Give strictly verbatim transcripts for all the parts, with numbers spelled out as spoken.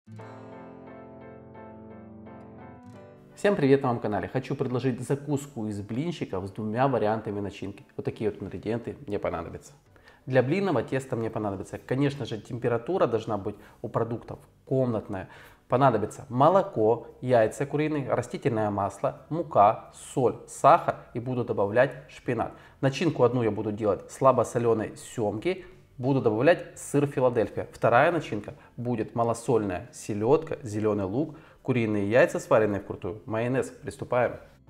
Всем привет на моем канале! Хочу предложить закуску из блинчиков с двумя вариантами начинки. Вот такие вот ингредиенты мне понадобятся. Для блинного теста мне понадобится, конечно же, температура должна быть у продуктов комнатная. Понадобится молоко, яйца куриные, растительное масло, мука, соль, сахар и буду добавлять шпинат. Начинку одну я буду делать слабосоленой семги. Буду добавлять сыр Филадельфия. Вторая начинка будет малосольная селедка, зеленый лук, куриные яйца, сваренные вкрутую, майонез. Приступаем.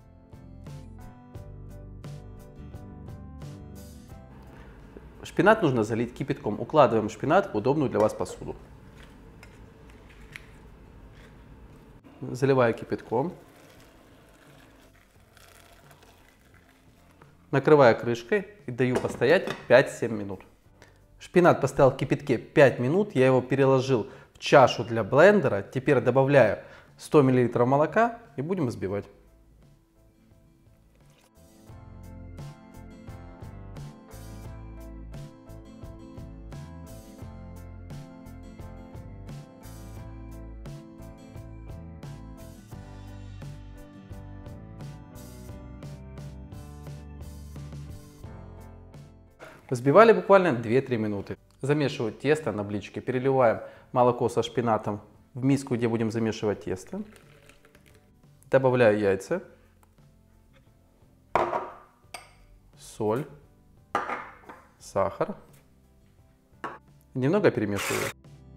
Шпинат нужно залить кипятком. Укладываем шпинат в удобную для вас посуду. Заливаю кипятком. Накрываю крышкой и даю постоять пять-семь минут. Шпинат постоял в кипятке пять минут, я его переложил в чашу для блендера. Теперь добавляю сто миллилитров молока и будем взбивать. Взбивали буквально две-три минуты. Замешиваю тесто на блинчике. Переливаем молоко со шпинатом в миску, где будем замешивать тесто. Добавляю яйца, соль, сахар. Немного перемешиваю.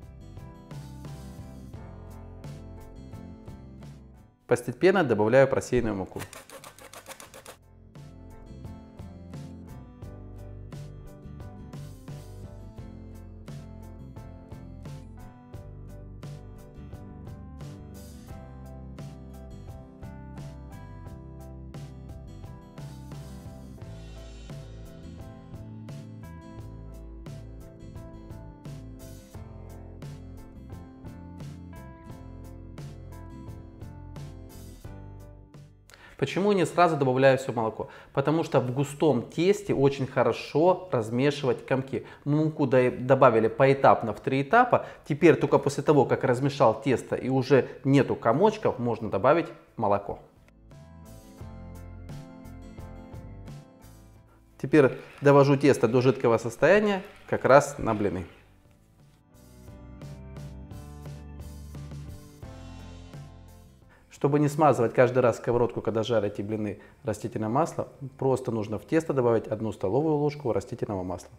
Постепенно добавляю просеянную муку. Почему не сразу добавляю все молоко? Потому что в густом тесте очень хорошо размешивать комки. Муку добавили поэтапно в три этапа. Теперь только после того, как размешал тесто и уже нету комочков, можно добавить молоко. Теперь довожу тесто до жидкого состояния, как раз на блины. Чтобы не смазывать каждый раз сковородку, когда жарите блины, растительное масло, просто нужно в тесто добавить одну столовую ложку растительного масла.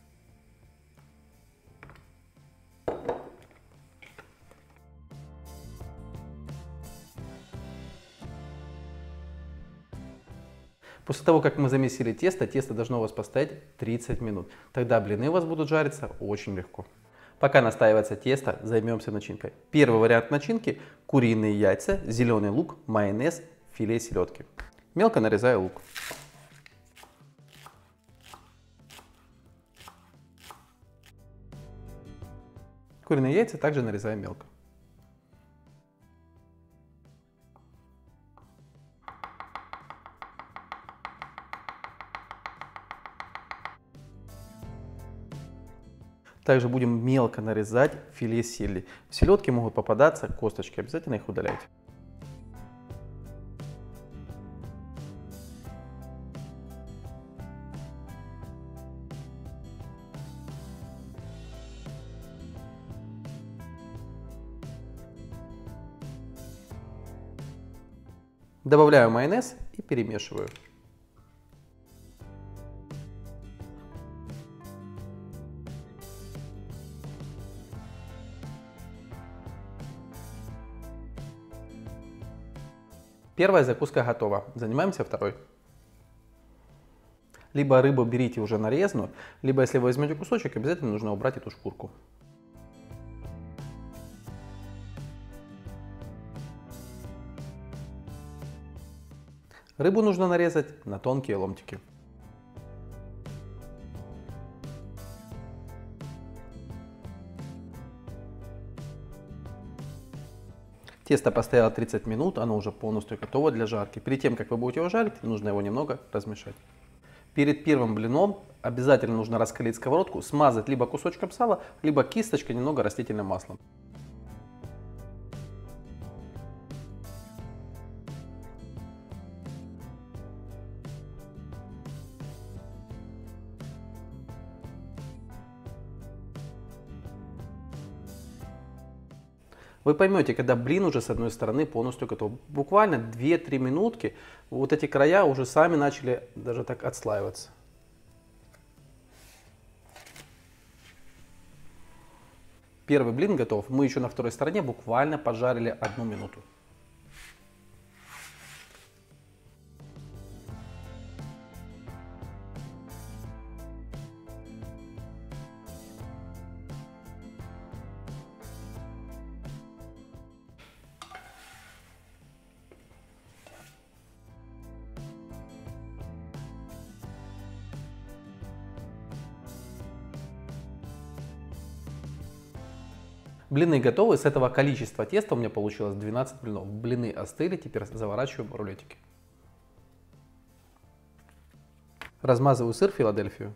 После того, как мы замесили тесто, тесто должно у вас постоять тридцать минут. Тогда блины у вас будут жариться очень легко. Пока настаивается тесто, займемся начинкой. Первый вариант начинки – куриные яйца, зеленый лук, майонез, филе селедки. Мелко нарезаю лук. Куриные яйца также нарезаем мелко. Также будем мелко нарезать филе сельди. В селедке могут попадаться косточки, обязательно их удаляйте. Добавляю майонез и перемешиваю. Первая закуска готова. Занимаемся второй. Либо рыбу берите уже нарезанную, либо если вы возьмете кусочек, обязательно нужно убрать эту шкурку. Рыбу нужно нарезать на тонкие ломтики. Тесто постояло тридцать минут, оно уже полностью готово для жарки. Перед тем, как вы будете его жарить, нужно его немного размешать. Перед первым блином обязательно нужно раскалить сковородку, смазать либо кусочком сала, либо кисточкой немного растительным маслом. Вы поймете, когда блин уже с одной стороны полностью готов. Буквально две-три минутки, вот эти края уже сами начали даже так отслаиваться. Первый блин готов. Мы еще на второй стороне буквально пожарили одну минуту. Блины готовы. С этого количества теста у меня получилось двенадцать блинов. Блины остыли, теперь заворачиваем в рулетики. Размазываю сыр Филадельфию.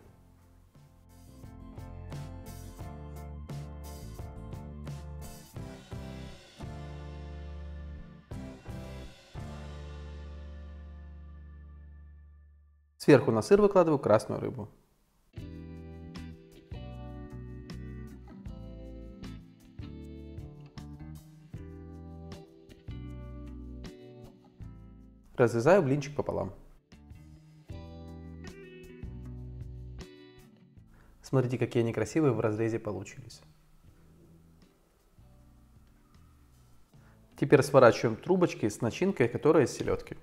Сверху на сыр выкладываю красную рыбу. Разрезаю блинчик пополам. Смотрите, какие они красивые в разрезе получились. Теперь сворачиваем трубочки с начинкой, которая из селедки.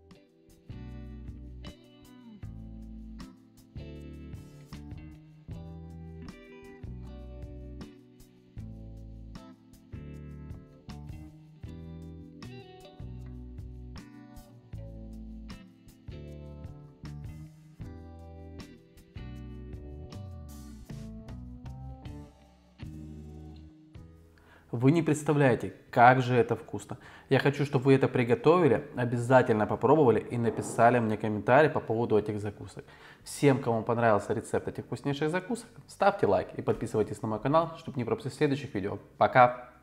Вы не представляете, как же это вкусно. Я хочу, чтобы вы это приготовили, обязательно попробовали и написали мне комментарий по поводу этих закусок. Всем, кому понравился рецепт этих вкуснейших закусок, ставьте лайк и подписывайтесь на мой канал, чтобы не пропустить следующих видео. Пока!